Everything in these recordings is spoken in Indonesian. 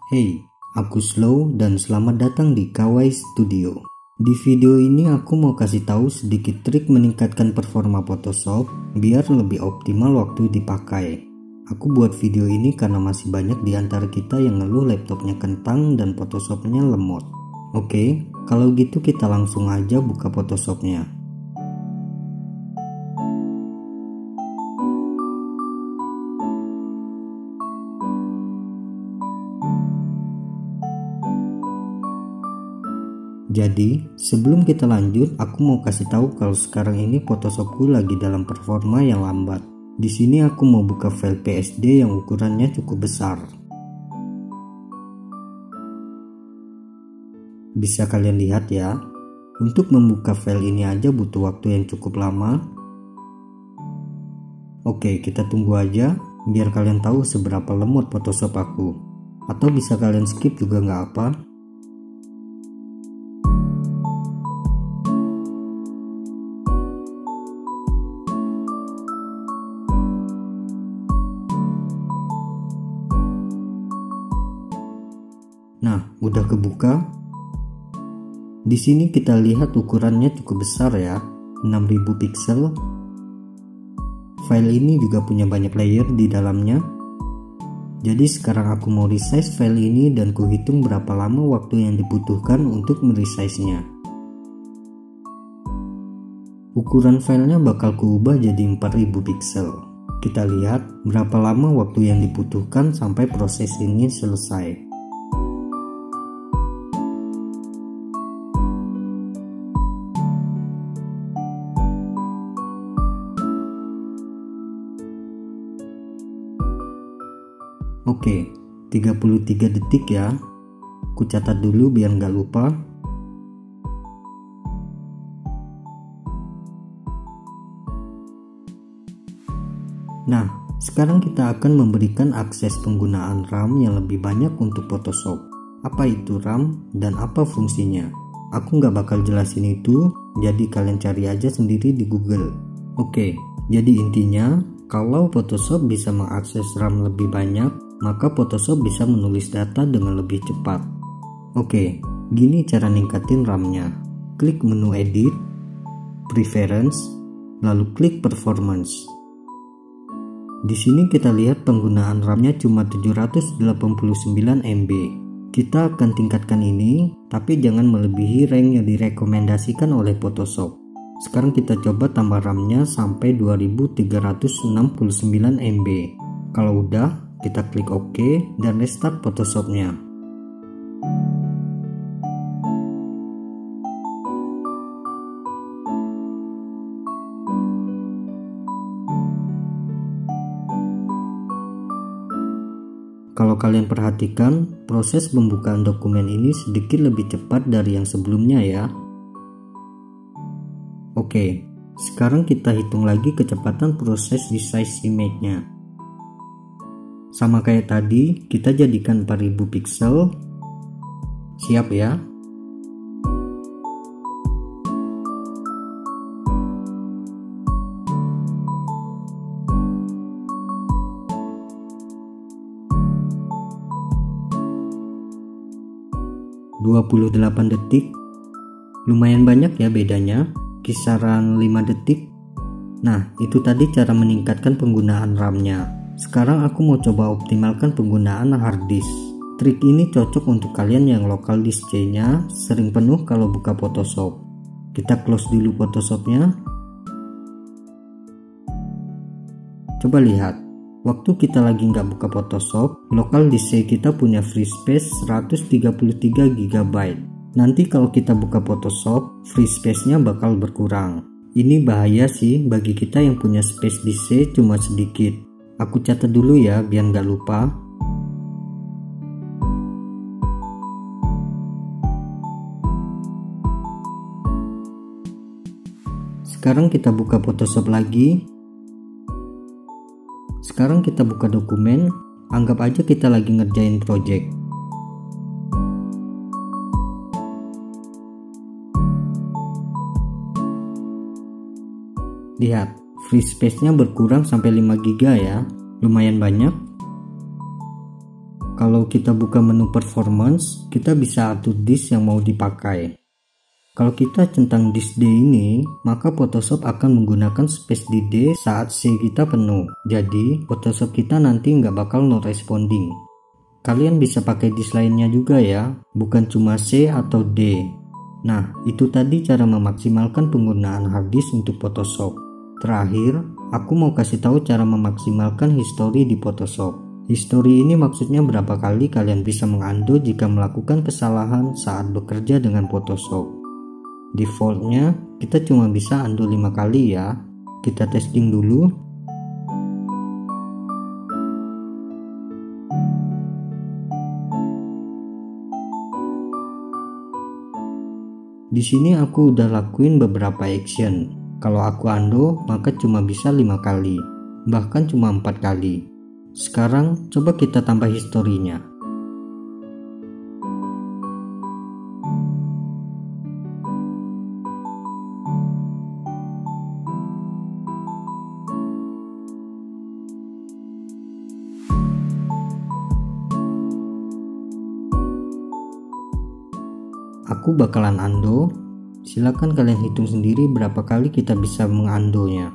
Hey, aku Slow dan selamat datang di Kawaii Studio. Di video ini aku mau kasih tahu sedikit trik meningkatkan performa Photoshop biar lebih optimal waktu dipakai. Aku buat video ini karena masih banyak di antara kita yang ngeluh laptopnya kentang dan Photoshopnya lemot. Oke, kalau gitu kita langsung aja buka Photoshopnya. Jadi, sebelum kita lanjut, aku mau kasih tahu kalau sekarang ini Photoshopku lagi dalam performa yang lambat. Di sini aku mau buka file PSD yang ukurannya cukup besar. Bisa kalian lihat ya, untuk membuka file ini aja butuh waktu yang cukup lama. Oke, kita tunggu aja biar kalian tahu seberapa lemot Photoshop aku. Atau bisa kalian skip juga nggak apa. Nah, udah kebuka. Di sini kita lihat ukurannya cukup besar ya, 6000 pixel. File ini juga punya banyak layer di dalamnya. Jadi sekarang aku mau resize file ini dan kuhitung berapa lama waktu yang dibutuhkan untuk meresize-nya. Ukuran filenya bakal kuubah jadi 4000 pixel. Kita lihat berapa lama waktu yang dibutuhkan sampai proses ini selesai. Oke, 33 detik ya. Ku catat dulu biar nggak lupa. Nah, sekarang kita akan memberikan akses penggunaan RAM yang lebih banyak untuk Photoshop. Apa itu RAM dan apa fungsinya? Aku nggak bakal jelasin itu, jadi kalian cari aja sendiri di Google. Oke, jadi intinya kalau Photoshop bisa mengakses RAM lebih banyak, maka Photoshop bisa menulis data dengan lebih cepat. Oke, gini cara ningkatin RAM-nya. Klik menu Edit, Preference, lalu klik Performance. Di sini kita lihat penggunaan RAM-nya cuma 789 MB. Kita akan tingkatkan ini, tapi jangan melebihi rank yang direkomendasikan oleh Photoshop. Sekarang kita coba tambah RAM-nya sampai 2369 MB. Kalau udah, kita klik OK dan restart Photoshop-nya. Kalau kalian perhatikan, proses pembukaan dokumen ini sedikit lebih cepat dari yang sebelumnya ya. Oke, sekarang kita hitung lagi kecepatan proses resize image-nya. Sama kayak tadi, kita jadikan 4000 pixel. Siap ya? ...28 detik. Lumayan banyak ya bedanya, kisaran 5 detik. Nah, itu tadi cara meningkatkan penggunaan RAM-nya. Sekarang aku mau coba optimalkan penggunaan hard disk. Trik ini cocok untuk kalian yang local disk C-nya sering penuh kalau buka Photoshop. Kita close dulu Photoshop-nya. Coba lihat, waktu kita lagi nggak buka Photoshop, local disk C kita punya free space 133 GB. Nanti kalau kita buka Photoshop, free space-nya bakal berkurang. Ini bahaya sih bagi kita yang punya space disk C cuma sedikit. Aku catat dulu ya biar nggak lupa. Sekarang kita buka Photoshop lagi. Sekarang kita buka dokumen. Anggap aja kita lagi ngerjain project. Lihat, free space-nya berkurang sampai 5 GB ya. Lumayan banyak. Kalau kita buka menu performance, kita bisa atur disk yang mau dipakai. Kalau kita centang disk D ini, maka Photoshop akan menggunakan space di D saat C kita penuh. Jadi, Photoshop kita nanti nggak bakal no responding. Kalian bisa pakai disk lainnya juga ya, bukan cuma C atau D. Nah, itu tadi cara memaksimalkan penggunaan hard disk untuk Photoshop. Terakhir, aku mau kasih tahu cara memaksimalkan history di Photoshop. History ini maksudnya berapa kali kalian bisa mengundo jika melakukan kesalahan saat bekerja dengan Photoshop. Defaultnya kita cuma bisa undo 5 kali ya. Kita testing dulu. Di sini aku udah lakuin beberapa action. Kalau aku undo maka cuma bisa 5 kali, bahkan cuma 4 kali. Sekarang coba kita tambah historinya. Aku bakalan undo. Silakan kalian hitung sendiri berapa kali kita bisa mengundonya.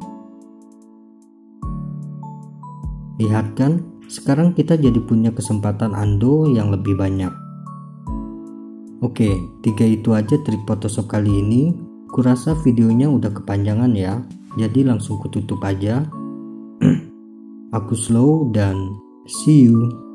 Lihat kan, sekarang kita jadi punya kesempatan undo yang lebih banyak. Oke, 3 itu aja trik Photoshop kali ini. Kurasa videonya udah kepanjangan ya, jadi langsung kututup aja. Aku slow dan see you.